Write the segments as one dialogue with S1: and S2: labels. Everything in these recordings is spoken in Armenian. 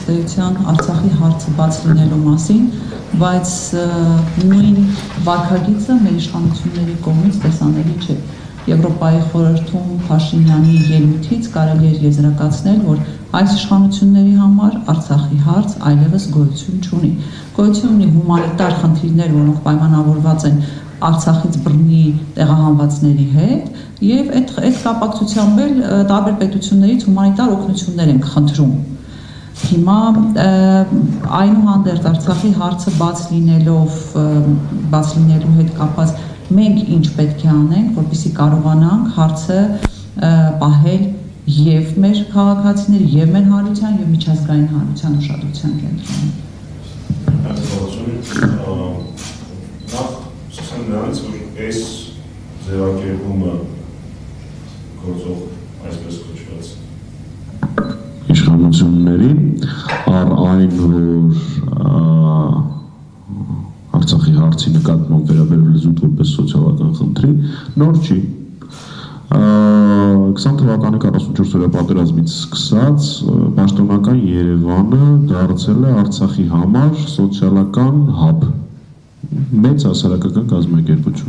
S1: ըստ Արցախի հարցը բաց լինելու մասին, բայց նույն վարքագիծը մեր իշխանությունների կողմից տեսանելի չէ։ Եվրոպայի խորհրդում Փաշինյանի ելույթից կարելի էր եզրակացնել, որ այս իշխանությունների համար Արցախի հարց այլևս գոյություն չունի։ Գոյություն ունի հումանիտար խնդիրներ, որոնք պայմանավորված են Արցախից բռնի տեղահանվածների հետ, եւ այդ կապակցությամբ էլ տարբեր պետություններից հումանիտար օգնություններ ենք խնդրում։ Հիմա այնուհանդերձ Արցախի հարցը բաց լինելու հետ կապված մենք ինչ պետք է անենք, որպեսզի կարողանանք հարցը պահել եւ մեր քաղաքացիների, եւ մեր հանրության, եւ միջազգային հանրության ուշադրության կենտրոնում։
S2: Նրանց, որ այս ձևակերպումը գործող այսպես կոչված
S3: իշխանությունների առ այն, որ Արցախի հարցի նկատմամբ վերաբերվել զուտ որպես սոցիալական խնդրի, նոր չի։ 20 թվականի 44-օրյա պատերազմից սկսած պաշտոնական Երևանը դարձել է Արցախի համար սոցիալական հաբ, մեծ հասարակական կազմակերպություն,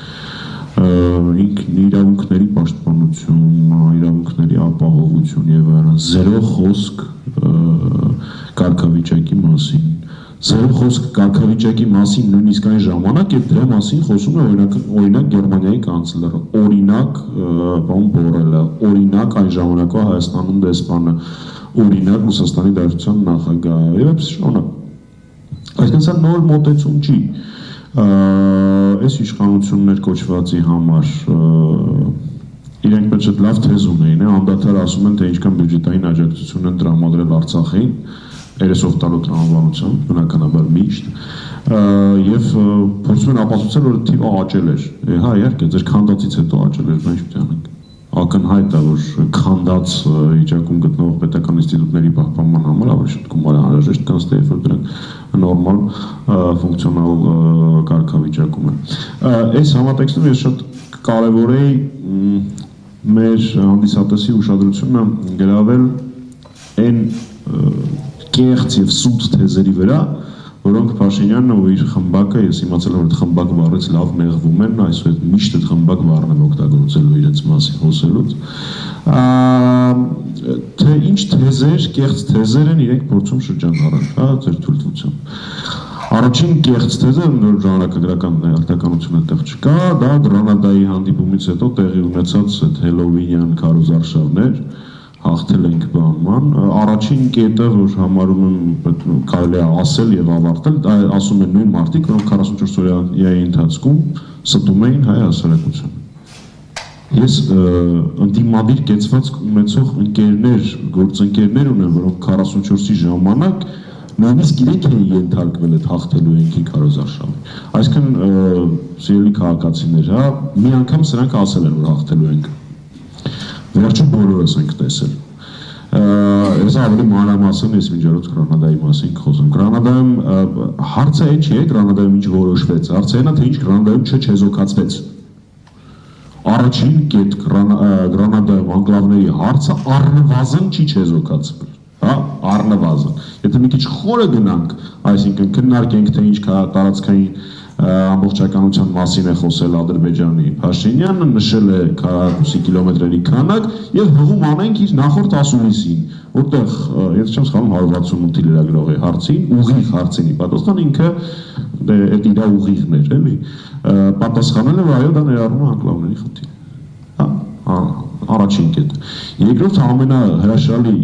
S3: ինքն իրավունքների պաշտպանություն, իրավունքների ապահովություն եւ այլն, զերո խոսք կարգավիճակի մասին, զերո խոսք կարգավիճակի մասին նույնիսկ այն ժամանակ, երբ դրա մասին խոսում է օրինակ Գերմանիայի կանցլերը, օրինակ պարոն Բորելը, օրինակ այն ժամանակվա Հայաստանում դեսպանը, օրինակ Ռուսաստանի Դաշնության նախագահը եւ այդպես շարունակ։ Այսինքն սա նոր մոտեցում չի։ Այս իշխանություններ կոչվածի համար իրենք պետք է լավ թեզ ունեին, անդադար ասում են, թե ինչքան բյուջետային աջակցություն են տրամադրել Արցախին, 30 տալու տրամաբանությամբ, բնականաբար միշտ, եւ փորձում են ապացուցել, որ թիվը աճել էր։ Հա, իհարկե, ձեր քանդածից հետո աճել էր, բայց ինչ պետք է անենք։ Ակնհայտ է, որ քանդած վիճակում գտնվող պետական ինստիտուտների պահպանման համար ավելի շատ գումար անհրաժեշտ կան, ըստ որ դրանք նորմալ ֆունկցիոնալ կարգավիճակում են։ Այս համատեքստում ես շատ կարևոր էի մեր հանդիսատեսի ուշադրությունը գրավել այն կեղծ եւ սուտ թեզերի վրա, որոնք Փաշինյանն ու իր խմբակը, ես իմացել եմ, որ այդ խմբակ բառից լավ մեղվում են, այսօր միշտ այդ խմբակ բառն եմ օգտագործելու իրենց մասին խոսելուց, թե ինչ թեզեր, կեղծ թեզեր են իրենք փորձում շրջանառել, հա, ձեր թույլտվությամբ։ Առաջին կեղծ թեզը, որ ժամանակագրական արտականություն այդտեղ չկա, դա Գրանադայի հանդիպումից հետո տեղի ունեցած այդ հելովինյան քարոզարշավներ, հաղթել ենք բանման, առաջին կետը, որ համարում եմ կարելի է ասել եւ ավարտել, ասում են նույն մարդիկ, որոնք 44 օրյայի ընթացքում ստում էին հայ հասարակությանը։ Ես ընդդիմադիր կեցվածք ունեցող ընկերներ, գործընկերներ ունեմ, որոնք 44-ի ժամանակ նույնիսկ իրենք էին ենթարկվել այդ հաղթելու ենքի քարոզարշավին։ Այսինքն սիրելի քաղաքացիներ, հա, մի անգամ սրանք ասել են, որ հաղթելու ենք։ Վերջը բոլորս ենք տեսել։ Ես ավելի մանրամասն ես միջազգային Գրանադայի մասին խոսում։ Գրանադայում հարցը այն չի, Գրանադայում ինչ որոշվեց, հարցը այն է, թե ինչ Գրանադայում չչեզոքացվեց։ Առաջին կետ Գրանադայում անկլավների հարցը առնվազն չի չեզոքացվել, հա, առնվազն։ Եթե մի քիչ խորը գնանք, այսինքն քննարկենք, թե ինչ տարածքային ամբողջականության մասին է խոսել Ադրբեջանի Փաշինյանը, նշել է քառակուսի կիլոմետրերի քանակ եւ հղում անենք իր նախորդ ասուլիսին, որտեղ եթե չեմ սխալվում 168-ի լրագրողի հարցին, ուղիղ հարցինի պատասխան ինքը այդ իր ուղիղն էր, էլի, պատասխանել է, այո, դա ներառում է անկլավների խնդիր։ Հա, առաջին կետը։ Երկրորդ ամենահրաշալի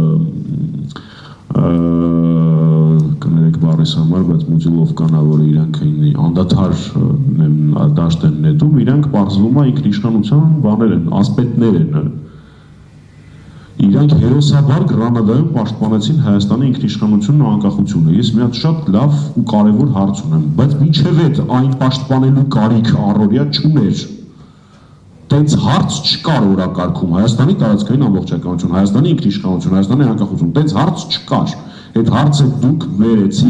S3: կներեք բառիս համար, բայց մուտիլովկանա, որ իրանք անդադար դաշտ են նետում, իրանք պարզվում է ինքնիշխանության բաներ են, ասպետներ են։ Իրանք հերոսաբար Գրանադայում պաշտպանեցին Հայաստանի ինքնիշխանությունն ու անկախությունը։ Ես մի հատ շատ լավ ու կարևոր հարց ունեմ, բայց մինչև այդ այն պաշտպանելու կարիք առօրյա չուներ։ Տենց հարց չկար օրակարգում, Հայաստանի տարածքային ամբողջականություն, Հայաստանի ինքնիշխանություն, Հայաստանի անկախություն, տենց հարց չկար։ Այդ հարցը դուք վերեցիք,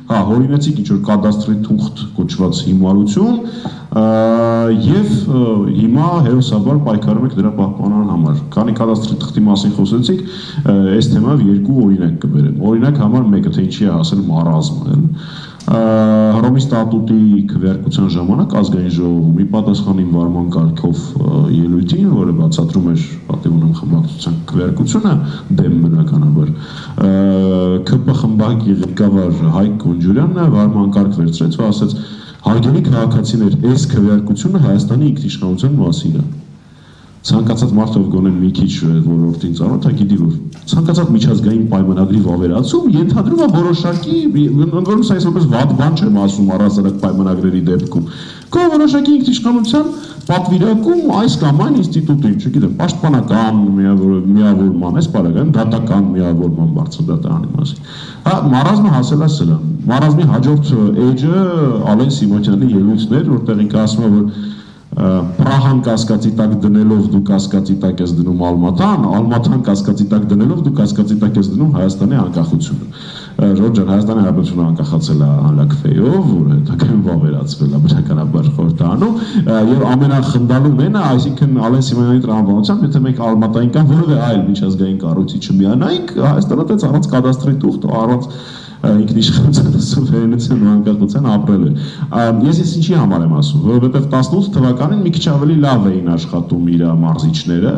S3: հորինեցիք ինչ-որ կադաստրի թուղթ կոչված հիմարություն և հիմա հերոսաբար պայքարում եք դրա պահպանման համար։ Քանի կադաստրի թղթի մասին խոսեցիք, այս թեմայով երկու օրինակ կբերեմ։ Օրինակ համար մեկը, թե ինչի է հասել մարազմը։ Հռոմի ստատուտի քվեարկության ժամանակ ազգային ժողովում ի պատասխան իմ վարման կարգով ելույթին, որը բացատրում էր պատիվունեմ խմբակցության քվեարկությունը, դեմ բնականաբար, ՔՊ խմբակի ղեկավար Հայկ Կոնջուրյանը վարման կարգ վերցրեց ու ասաց. «Հարգելի քաղաքացիներ, այս քվեարկությունը Հայաստանի ինքնիշխանության մասին է»։ Ցանկացած մարդ ով գոնե մի քիչ ոլորտին ծանոթ է, գիտի որ ցանկացած միջազգային պայմանագրի վավերացում ենթադրում է որոշակի, ընդ որում սա այսպես վատ բան չեմ ասում առհասարակ պայմանագրերի դեպքում, կա որոշակի ինքնիշխանության պատվիրակում այս կամ այն ինստիտուտին, չգիտեմ, պաշտպանական միավորման, այս բaragայում դատական միավորման բարձրադատանի մասին։ Մարազմը հասել է սրան։ Մարազմի հաջորդ էջը Ալեն Սիմոնյանի ելույթն էր, որտեղ ինքը ասում է, որ Պրահան կասկածի տակ դնելով դու կասկածի տակ ես դնում Ալմատան կասկածի տակ դնելով դու կասկածի տակ ես դնում Հայաստանի անկախությունը։ Ժորժ ջան, Հայաստանի Հանրապետությունը անկախացել է Հալաքվեյով, որը հետագայում վավերացվել է բնականաբար խորհրդանում, եւ ամենախնդալու մենը, այսինքն Ալեն Սիմոնյանի տրամաբանությամբ, եթե մենք Ալմատային կամ որևէ այլ միջազգային կառույցի չմիանայինք, Հայաստանը դեռ առանց կադաստրի թուղթ, առանց ինքնիշխանության սուվերենության ու անկախության ապրել էր։ Ես ինչի համար եմ ասում, որովհետև 18 թվականին մի քիչ ավելի լավ էին աշխատում իր մարզիչները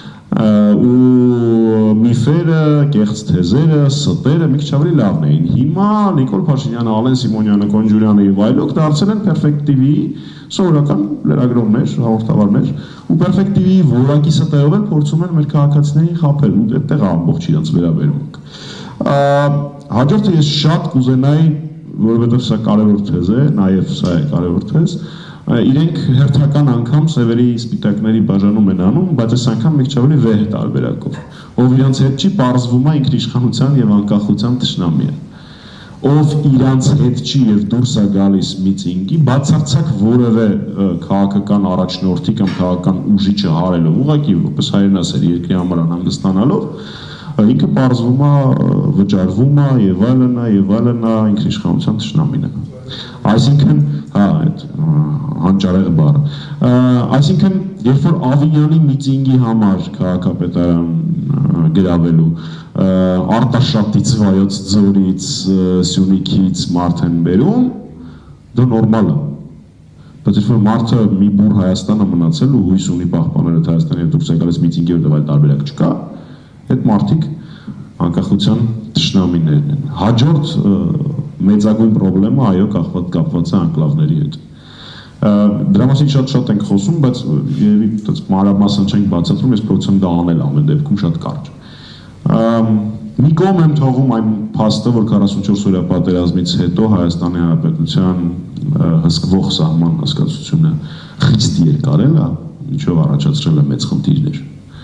S3: ու միֆերը, կեղծ թեզերը, ստերը մի քիչ ավելի լավն էին։ Հիմա Նիկոլ Փաշինյանը, Ալեն Սիմոնյանը, Կոնջուրյանը եւ այլոք դարձել են Perfect TV սովորական լրագրողներ, հաղորդավարներ ու Perfect TV-ի որակի ստերով են փորձում են մեր քաղաքացիներին խաբել ու այդտեղ ամբողջ իրենց վերաբերմունք։ Հաջորդը ես շատ կուզենայի, որովհետև սա կարևոր թեզ է, նաև սա է կարևոր թեզ, իրենք հերթական անգամ սևերի սպիտակների բաժանում են անում, բայց այս անգամ մի քիչ ավելի վեհ տարբերակով, ով իրանց հետ չի պարզվում է ինքնիշխանության եւ անկախության թշնամի է, ով իրանց հետ չի եւ դուրս է գալիս միտինգի, բացարձակ որևէ քաղաքական առաջնորդի կամ քաղաքական ուժի չհարելով, ուղղակի որպես հայերեն ասել երկրի համար անհանգստանալով ինքը պարզվում է, վճարվում է եւ այլն ինքնիշխանության թշնամին է։ Այսինքն, այդ հանճարեղ բառը։ Այսինքն, երբ որ Ավինյանի միտինգի համար քաղաքապետարան գրավելու Արտաշատից, Վայոց ձորից, Սյունիքից մարդ են բերում, դա նորմալ է։ Բայց երբ որ մարդը մի բուր Հայաստան է մնացել ու հույս ունի պահպանել այդ Հայաստանի հետ դուրս եկալիս միտինգի որտեղ այլ տարբերակ չկա, այդ մարդիկ անկախության թշնամիներն են։ Հաջորդ մեծագույն խնդրեմը այո կապված է անկլավների հետ։ Դրա մասին շատ ենք խոսում, բայց երևի մանրամասն չենք բացատրում, ես փորձում դա անել ամեն դեպքում շատ կարճ։ Մի կողմ եմ թողում այն փաստը, որ 44 օրյա պատերազմից հետո Հայաստանի Հանրապետության հսկվող սահման հասկացությունը խիստ երկարել է, ինչով առաջացրել է մեծ խնդիրներ։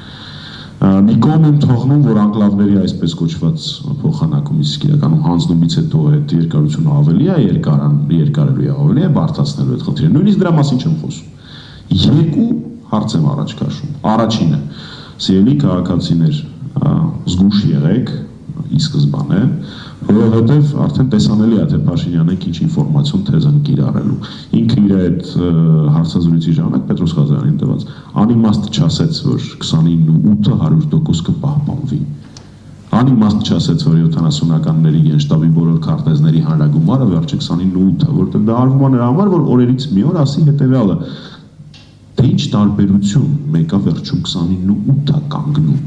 S3: Մի կողմ եմ թողնում, որ անկլավների այսպես կոչված փոխանակում իսկ իրականում հանձնումից հետո այդ երկարությունը ավելի է, երկարելու է ավելի է, բարդացնելու այդ խնդիրը։ Նույնիսկ դրա մասին չեմ խոսում։ Երկու հարց եմ առաջ քաշում։ Առաջինը, սիրելի քաղաքացիներ, զգուշ եղեք ի սկզբանե, որովհետև արդեն տեսանելի է, թե Փաշինյանը ինչ ինֆորմացիոն թեզ են կիրառելու։ Ինքը իր այդ հարցազրույցի ժամանակ Պետրոս Ղազարյանին տված անիմաստ չասեց, որ 29-8-ը 100% կպահպանվի։ Անիմաստ չասեց, որ 70-ականների գենշտաբի բոլոր քարտեզների հանրագումարը վերջի 29-8-ը, որտեղ դա արվում է նրա համար, որ օրերից մի օր ասի հետևյալը. թե ինչ տարբերություն մեկը վերջում 29-8-ը կանգնում։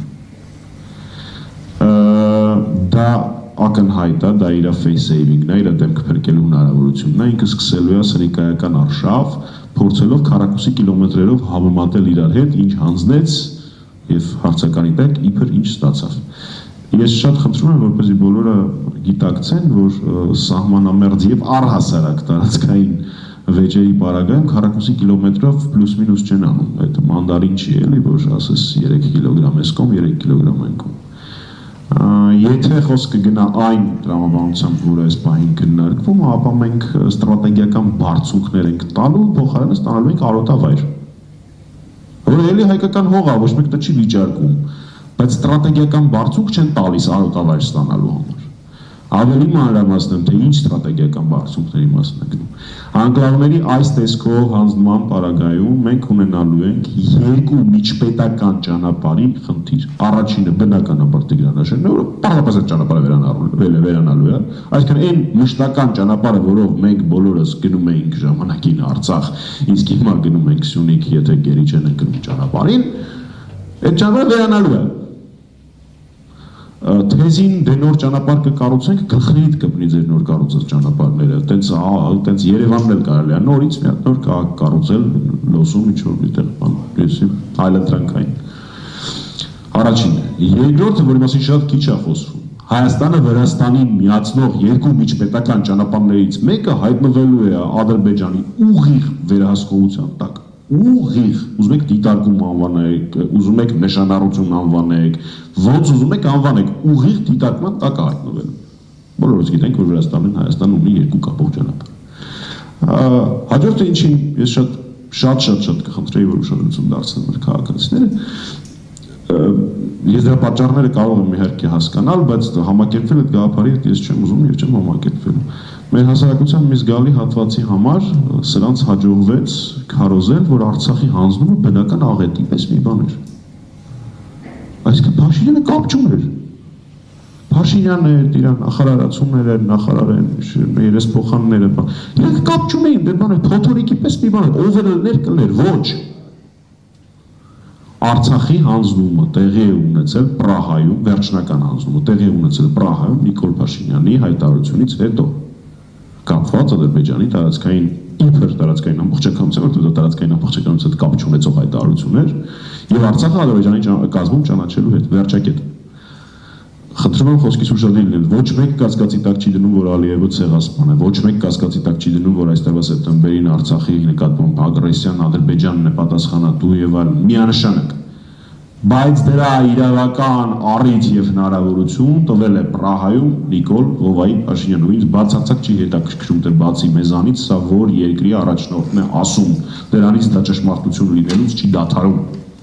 S3: Դա ակնհայտ է, դա իր face saving-ն է, իր դեմք փրկելու հնարավորությունն է, ինքը սկսելու է սրիկայական արշավ, փորձելով քառակուսի կիլոմետրերով համեմատել իրար հետ, ինչ հանձնեց եւ հարցականի տակ իբր ինչ ստացավ։ Ես շատ խնդրում եմ, որպեսզի բոլորը գիտակցեն, որ սահմանամերձ եւ առհասարակ տարածքային վեճերի պարագայում քառակուսի կիլոմետրով պլյուս-մինուս չեն անում, այդ մանդարին չի էլի, որ ասես 3 կիլոգրամ էս կողմ, 3 կիլոգրամ այն կողմ։ Եթե խոսքը գնա այն տրամաբանությամբ, որը այս պահին քննարկվում, ապա մենք ստրատեգիական բարձունքներ ենք տալու, փոխարենը ստանալու ենք արոտավայր։ Որը էլի հայկական հող է, ոչ մեկը չի վիճարկում, բայց ստրատեգիական բարձունք չեն տալիս արոտավայր ստանալու համար։ Ավելի մանրամասն եմ, թե ինչ ստրատեգիական բարձունքների մասն է գնում։ Անկլավների այս տեսքով հանձնման պարագայում մենք ունենալու ենք երկու միջպետական ճանապարհի խնդիր։ Առաջինը բնականաբար Տիգրան Աշենն է, որը պարզապես այդ ճանապարհը վերանալու է, այսինքն այն մշտական ճանապարհը, որով մենք բոլորս գնում էինք ժամանակին Արցախ, իսկ հիմա գնում ենք Սյունիք, եթե գերի չեն ընկնում ճանապարհին, այդ ճանապարհը վերանալու է։ Թեզին դե նոր ճանապարհ կկառուցենք, գլխերիդ կպնի ձեր նոր կառուցած ճանապարհները, տենց Երևանն էլ կարելի է նորից մի հատ նոր քաղաք կառուցել, լոսում ինչ-որ միտեղ բան, այլընտրանքային։ Առաջինը, երկրորդը, որի մասին շատ քիչ է խոսվում, Հայաստանը Վրաստանին միացնող երկու միջպետական ճանապարհներից մեկը հայտնվելու է Ադրբեջանի ուղիղ վերահսկողության տակ։ Ուղիղ, ուզում եք դիտարկում անվանեք, ուզում եք նշանառություն անվանեք, ոնց ուզում եք անվանեք, ուղիղ դիտարկման տակ է հայտնվելու։ Բոլորս գիտենք, որ Վրաստանն Հայաստանն ունի երկու կապող ճանապարհ։ Հաջորդը ինչին ես շատ կխնդրեի, որ ուշադրություն դարձնեն մեր քաղաքացիները։ Ես դրա պատճառները կարող եմ իհարկե հասկանալ, բայց համակերպվել այդ գաղափարի հետ ես չեմ ուզում եւ չեմ համակերպվելու։ Մեր հասարակության մի զգալի հատվածի համար սրանց հաջողվեց քարոզել, որ Արցախի հանձնումը բնական աղետի պես մի բան էր։ Այսինքն Փաշինյանը կապ չուներ։ Փաշինյանն էր, իր նախարարացումները, նախարարեն, երեսփոխանները, իրանք կապ չունեին, դե բանը փոթորիկի պես մի բան էր, ով կլներ, ոչ։ Արցախի հանձնումը տեղի է ունեցել Պրահայում, վերջնական հանձնումը տեղի է ունեցել Պրահայում Նիկոլ Փաշինյանի հայտարարությունից հետո, կապված Ադրբեջանի տարածքային իբր տարածքային ամբողջականության, որտեղ դա տարածքային ամբողջականության հետ կապ չունեցող հայտարարություն էր, եւ Արցախը Ադրբեջանի կազմում ճանաչելու հետ, վերջակետ։ Խնդրում եմ խոսքից ուշադրել լինել, ոչ մեկ կասկածի տակ չի դնում, որ Ալիևը ցեղասպան է, ոչ մեկ կասկածի տակ չի դնում, որ այս տարվա սեպտեմբերին Արցախի նկատմամբ ագրեսիան Ադրբեջանն է պատասխանատու եւ այլն, միանշանակ։ Բայց դրա իրավական առիթ եւ հնարավորություն տվել է Պրահայում Նիկոլ Վովայի Փաշինյանը, ինձ բացարձակ չի հետաքրքրում, թե բացի մեզանից սա որ երկրի առաջնորդն է ասում, դրանից դա ճշմարտություն լինելուց չի դադարում։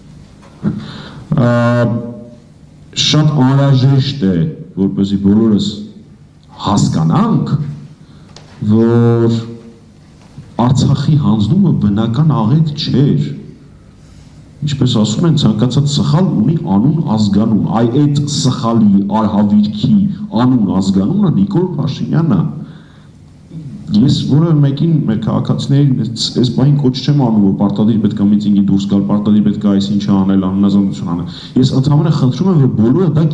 S3: Շատ անհրաժեշտ է, որպեսզի բոլորս հասկանանք, որ Արցախի հանձնումը բնական աղետ չէր։ Ինչպես ասում են, ցանկացած սխալ ունի անուն ազգանուն, այդ սխալի արհավիրքի անուն ազգանունը Նիկոլ Փաշինյանն է։ Ես որևէ մեկին մեր քաղաքացիներին այս բանին կոչ չեմ անում, որ պարտադիր պետք է միտինգի դուրս գալ, պարտադիր պետք է այսինչ անել, անհնազանդություն անել։ Ես ընդհանրապես խնդրում եմ, որ բոլորը դա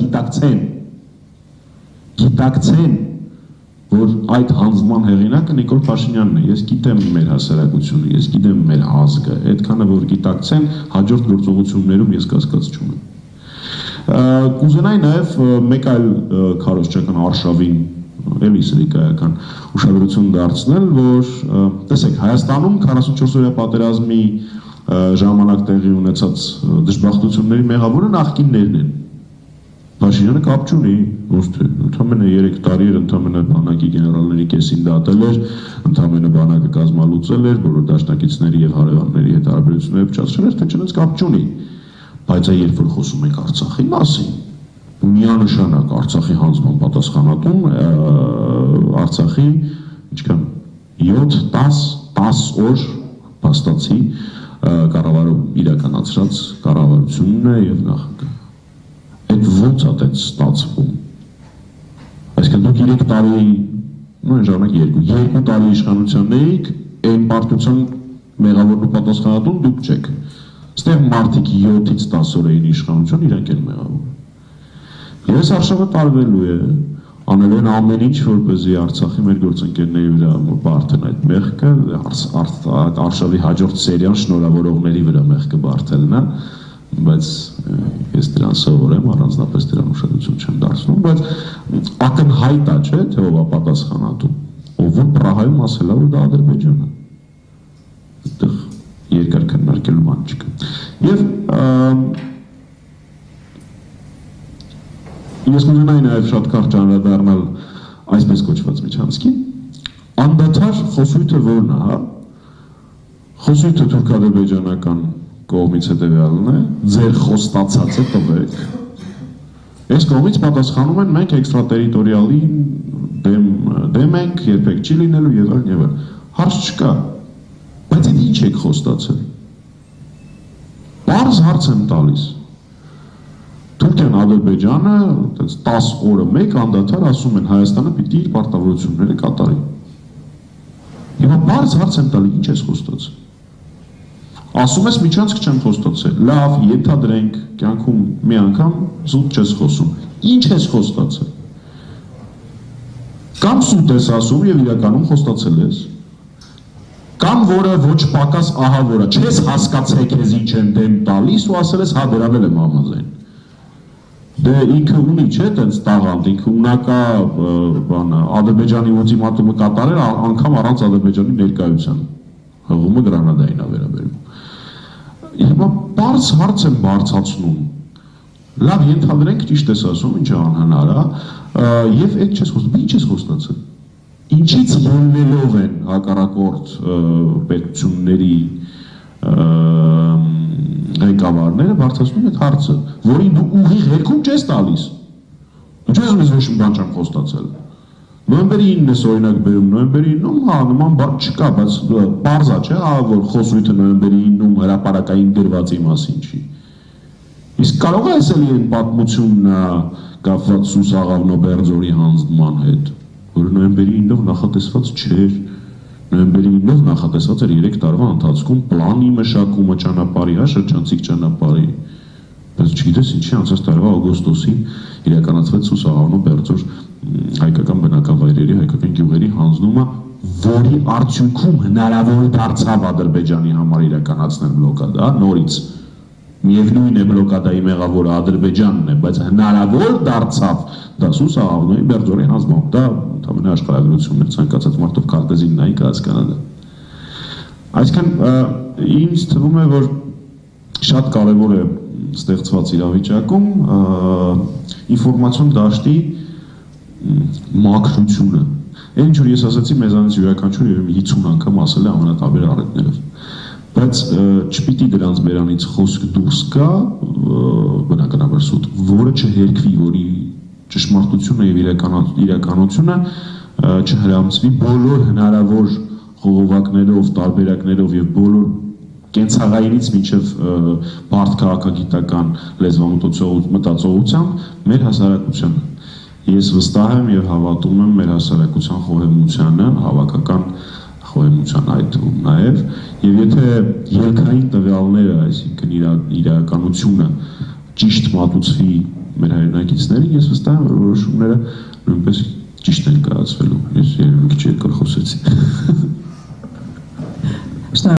S3: գիտակցեն, որ այդ հանձնման հեղինակը Նիկոլ Փաշինյանն է։ Ես գիտեմ մեր հասարակությունը, ես գիտեմ մեր ազգը, այդքանը որ գիտակցեն, հաջորդ գործողություններում ես կասկած չունեմ։ Կուզենայի նաև մեկ այլ քարոզչական արշավին էլի սրիկայական ուշադրություն դարձնել, որ տեսեք, Հայաստանում 44-օրյա պատերազմի ժամանակ տեղի ունեցած դժբախտությունների մեղավորը նախկիններն են։ Փաշինյանը կապ չունի, ոչ թե ընդամենը 3 տարի էր, ընդամենը բանակի գեներալների կեսին դատել էր, ընդամենը բանակը կազմալուծել էր, բոլոր դաշնակիցների եւ հարևանների հետ հարաբերությունները փչացրել էր, թե չնայած կապ չունի։ Բայց երբ որ խոսում ենք Արցախի մասին, միանշանակ Արցախի հանձնման պատասխանատուն Արցախի ինչքան 7-10 օր փաստացի կառավարում իրականացրած կառավարությունն է եւ նախագահը։ Այդ ոնց է դա ստացվում։ Այսինքն դուք 3 տարի, նույն ժամանակ 2 տարի իշխանության եք, այն պարտության մեղավորն ու պատասխանատուն դուք չեք։ Ստեղ մարդիկ 7-ից 10 օր էին իշխանություն, իրանք են մեղավոր։ Ես արշավը տարվելու է, անել են ամեն ինչ, որպեսզի Արցախի մեր գործընկերների վրա բարդեն այդ մեղքը, արշավի հաջորդ սերիան շնորհավորողների վրա մեղքը բարդելն է, բայց ես դրան սովորեմ, առանձնապես դրան ուշադրություն չեմ դարձնում, բայց ակնհայտ է, չէ, թե ով է պատասխանատու, ով Պրահայում ասել է, որ դա Ադրբեջանն է։ Այդտեղ երկար քննարկելու բան չկա։ Եվ ես կուզենայի նաև շատ կարճ անդրադառնալ այսպես կոչված միջանցքին։ Անդադար խոսույթը որն է, հա։ Խոսույթը թուրք-ադրբեջանական կողմից հետևյալն է, ձեր խոստացածը տվեք։ Այս կողմից պատասխանում են մենք էքստրատերիտորիալի դեմ ենք, երբեք չի լինելու եւ այլն եւ այլն։ Հարց չկա։ Բայց այդ ինչ եք խոստացել։ Պարզ հարց եմ տալիս։ Թուրքիան, Ադրբեջանը 10 օրը մեկ անդադար ասում են Հայաստանը պիտի իր պարտավորությունները կատարի։ Հիմա պարզ հարց եմ տալի, ինչ ես խոստացել։ Ասում ես միջանցք չեմ խոստացել։ Լավ, ենթադրենք, կյանքում մի անգամ զուտ չես խոսում։ Ինչ ես խոստացել։ Կամ սուտ ես ասում եւ իրականում խոստացել ես։ Կամ որը ոչ պակաս ահա որը չես հասկացել քեզ ինչ եմ դեմ տալիս ու ասել ես հա դրանել եմ համաձայն։ Դե ինքը ունի չէ տենց տաղանդ, ինքը ունակա բանը Ադրբեջանի ուլտիմատումը կատարել անգամ առանց Ադրբեջանի ներկայության։ Հղումը Գրանադային է վերաբերում։ Հիմա բարձ հարց եմ բարձացնում։ Լավ, ենթադրենք ճիշտ ես ասում, ինչը անհնար է, եւ այդ չես խոստացել, ինչ ես խոստացել։ Ինչից ելնելով են հակառակորդ պետությունների ղեկավարները բարձրացնում այդ հարցը, որին դու ուղիղ հերքում չես տալիս։ Դու չես ուզում ոչ մի բան չեմ խոստացել։ Նոյեմբերի 9-ն ես օրինակ բերում, նոյեմբերի 9-ում հա նման բան չկա, բայց պարզ է, չէ, հա որ խոսույթը նոյեմբերի 9-ում հրապարակային գրվածի մասին չի։ Իսկ կարող է ասել այն պատմությունն կապված Սուս Աղավնո Բերձորի հանձնման հետ, որը նոյեմբերի 9-ով նախատեսված չէր։ Նոյեմբերի 9-ով նախատեսված էր 3 տարվա ընթացքում պլանի մշակումը ճանապարհի, հա, շրջանցիկ ճանապարհի։ Բայց չգիտես ինչի անցած տարվա օգոստոսին իրականացվեց Սուս Աղավնո Բերձոր հայկական բնակավայրերի, հայկական գյուղերի հանձնումը, որի արդյունքում հնարավոր դարձավ Ադրբեջանի համար իրականացնել բլոկադա, նորից միևնույն է բլոկադայի մեղավորը Ադրբեջանն է, բայց հնարավոր դարձավ դա Սուս Աղավնոյի Բերձորի հանձնումը, դա ընդհանուր աշխարհագրությունն է, ցանկացած մարդով քարտեզին նայի կհասկանա դա։ Այսինքն ինձ թվում է, որ շատ կարևոր է ստեղծված իրավիճակում ինֆորմացիոն դաշտի մաքրությունը։ Այն ինչ որ ես ասացի, մեզանից յուրաքանչյուրը 50 անգամ ասել է ամենատարբեր առիթներով։ Բայց չպիտի դրանց բերանից խոսք դուրս գա, բնականաբար սուտ, որը չհերկվի, որի ճշմարտությունը եւ իրականությունը չհրամցվի բոլոր հնարավոր խողովակներով, տարբերակներով եւ բոլոր կենցաղայինից մինչև բարդ քաղաքագիտական մտածողությամբ մեր հասարակությանը։ Ես վստահ եմ եւ հավատում եմ մեր հասարակության խոհեմությանը, հավաքական խոհեմության այդ թվում նաեւ, եւ եթե երկրային տվյալները, այսինքն իրականությունը ճիշտ մատուցվի մեր հայրենակիցներին, ես վստահ եմ, որ որոշումները նույնպես ճիշտ են կայացվելու։ Ես երևի մի քիչ երկար խոսեցի։